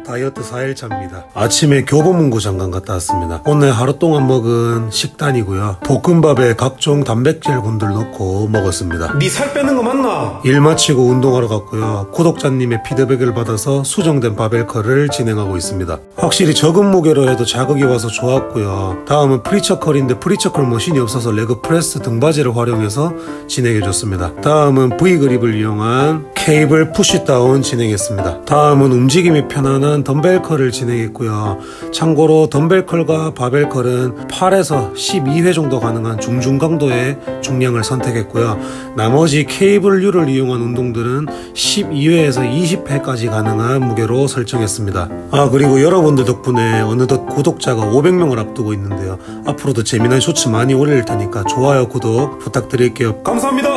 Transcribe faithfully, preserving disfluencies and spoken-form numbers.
다이어트 사 일차입니다. 아침에 교보문고 잠깐 갔다 왔습니다. 오늘 하루 동안 먹은 식단이고요. 볶음밥에 각종 단백질 군들 넣고 먹었습니다. 니 살 빼는 거 맞나? 일 마치고 운동하러 갔고요. 구독자님의 피드백을 받아서 수정된 바벨컬을 진행하고 있습니다. 확실히 적은 무게로 해도 자극이 와서 좋았고요. 다음은 프리처컬인데 프리처컬 머신이 없어서 레그 프레스 등받이를 활용해서 진행해줬습니다. 다음은 V그립을 이용한 케이블 푸시다운 진행했습니다. 다음은 움직임이 편안한 덤벨컬을 진행했고요. 참고로 덤벨컬과 바벨컬은 팔에서 십이 회 정도 가능한 중중 강도의 중량을 선택했고요. 나머지 케이블류를 이용한 운동들은 십이 회에서 이십 회까지 가능한 무게로 설정했습니다. 아, 그리고 여러분들 덕분에 어느덧 구독자가 오백 명을 앞두고 있는데요. 앞으로도 재미난 쇼츠 많이 올릴 테니까 좋아요, 구독 부탁드릴게요. 감사합니다.